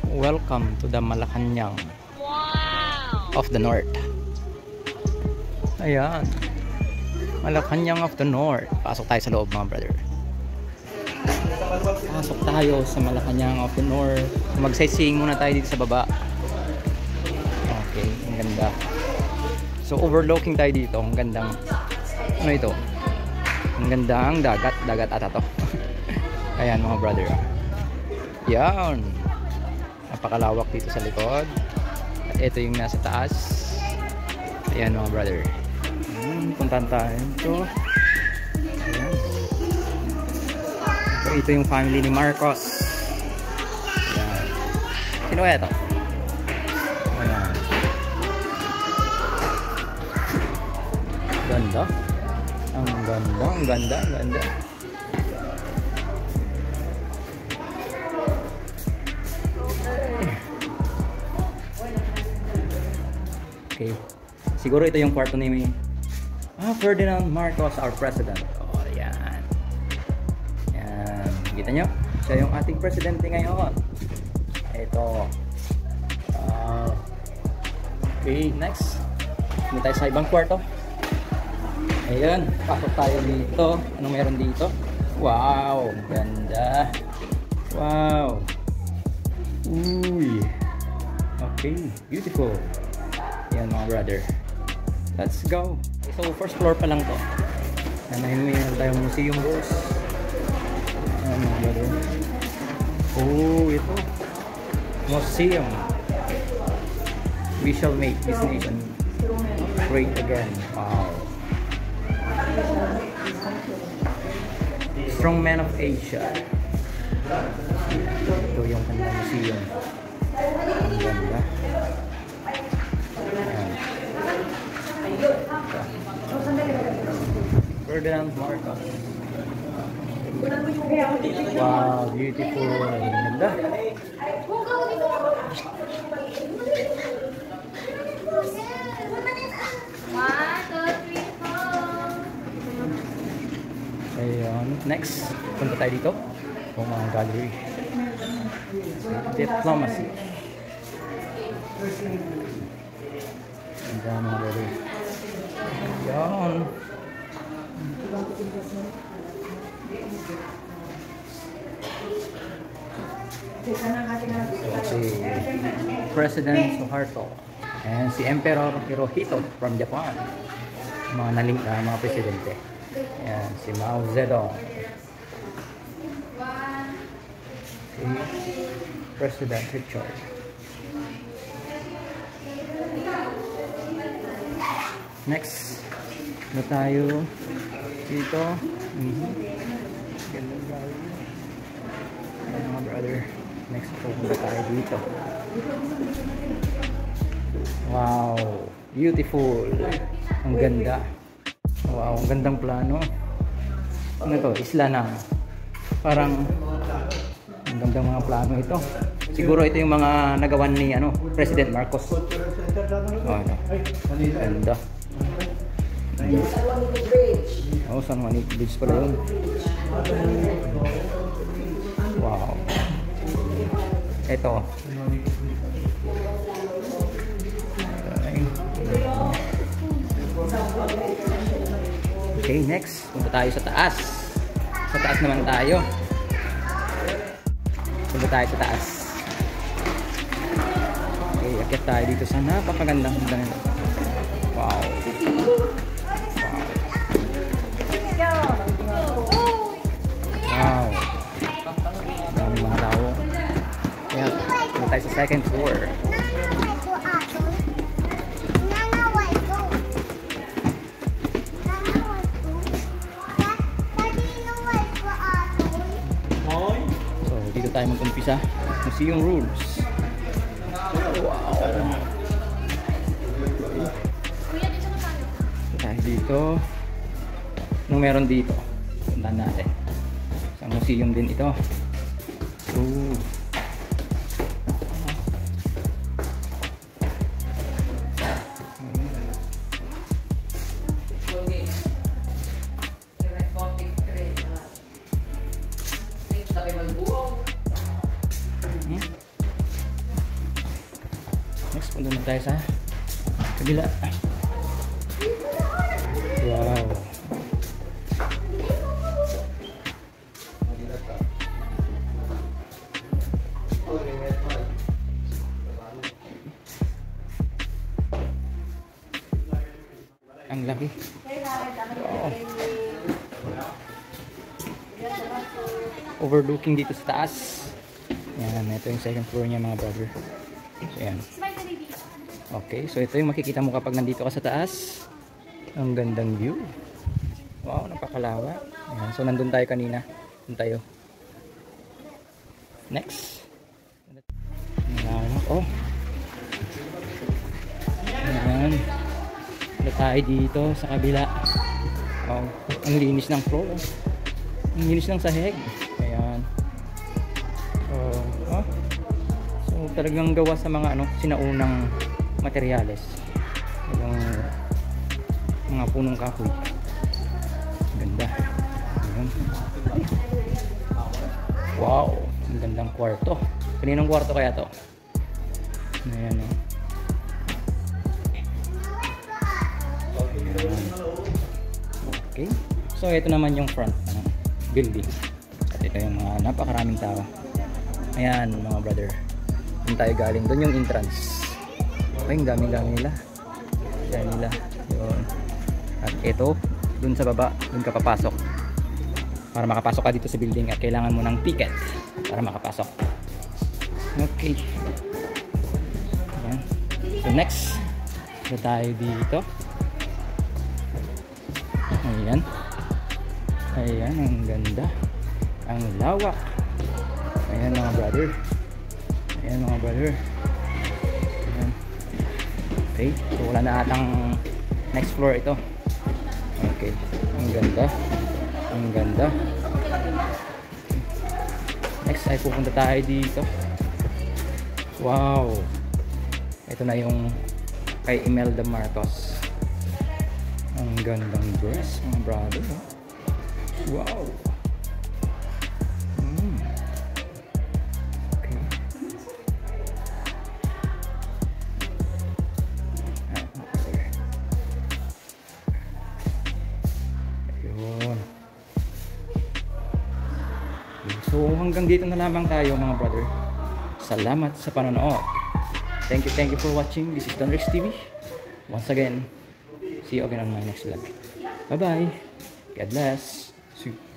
Welcome to the Malacanang of the North. Ayan, Malacanang of the North. Pasok tayo sa loob, mga brother. Pasok tayo sa Malacanang of the North. Mag-sightseeing muna tayo dito sa baba. Okay, ang ganda. So overlooking tayo dito. Ang gandang, ano ito? Ang gandang dagat. Dagat ata to. Ayan, mga brother. Yan. Napakalawak dito sa likod. At ito yung nasa taas. Ayan, mga brother. Puntahan tayo ito. Ayan. So, ito yung family ni Marcos. Ayan. Sino kaya ito? Ayan. Ganda. Ang ganda, ang ganda, ang ganda. Okay. Siguro ito yung kwarto ni Ferdinand Marcos, our president. Oh, yan. Yan. Kita nyo? Siya yung ating presidente ngayon. Ito. Okay, next. Hindi tayo sa ibang kwarto. Ayan. Pasok tayo dito. Anong meron dito? Wow. Ganda. Wow. Uy. Okay. Beautiful. Yan, mga brother. Let's go. So first floor pa lang to. May tayong museum doors. Yan, mga brother. Oh, ito. Museum. We shall make this nation great again. Wow. Strong men of Asia. Ito yung kanilang museum. Ang ganda. Ferdinand Marcos. Wow, beautiful. Ganda. Ayan, next, punta tayo dito. Kung mga gallery. Diplomacy. Ganda, mga gallery. Ayan. Si President Suharto and si Emperor Hirohito from Japan, mga presidente. Ayan, si Mao Zedong, si President Richard. Next na tayo dito. Ganda tayo. Ayan, mga brother. Next pupunta tayo dito. Wow, beautiful. Ang ganda. Wow, ang gandang plano. Ano to? Isla na. Parang ang gandang mga plano ito. Siguro ito yung mga nagawan ni President Marcos. Oh, ano? Ganda. Oh, San Juanito Bridge pala yun. Wow. Ito. Okay, next. Punta tayo sa taas. Sa taas naman tayo. Punta tayo sa taas. Okay, akit tayo dito sa napakagandang hagdan. Wow. Wow. Daming mga tao. Kaya, punta tayo sa second floor. So, dito tayo mag-umpisa. Museum rules. Wow. Tayo dito. Anong meron dito? Puntahan natin. Sa museum din ito. Ooh. Next, punta na tayo sa kabila. Wow. Ang laki. Wow. Overlooking dito sa taas. Yan, ito yung second floor niya mga brother. So yan. Okay, so ito yung makikita mo kapag nandito ka sa taas. Ang gandang view. Wow, napakalawa. Yan, so nandun tayo kanina. Nandun tayo. Next. Oh. Yan. Wala tayo dito sa kabila. Oh, ang linis ng floor. Ang linis ng sahig. Ayan. Oh. So talagang gawa sa mga sinaunang materyales. Yung mga punong kahoy. Ganda. Ayan. Wow, ang gandang kwarto. Kaninong kwarto kaya to? Ayan, oh. Okay. So ito naman yung front building. At ito yung mga napakaraming tao. Ayan mga brother. Doon tayo galing. Doon yung entrance. Okay, ang dami-dami nila. Ayan nila. Yun. At ito, doon sa baba, doon ka papasok. Para makapasok ka dito sa building at kailangan mo ng ticket para makapasok. Okay. Ayan. So next, ito tayo dito. Ayan. Ayan, ang ganda. Ang lawak. Ayan mga brother. Ayan mga brother. Ayan. Okay, so wala na atang next floor ito. Okay, ang ganda. Ang ganda. Next ay pupunta tayo dito. Wow. Ito na yung kay Imelda Marcos. Ang gandang dress mga brother. Wow. Okay. Ayun. So hanggang dito na lamang tayo mga brother. Salamat sa panonood. Thank you for watching. This is Don Rex TV. Once again, see you again on my next vlog. Bye bye. God bless. See you.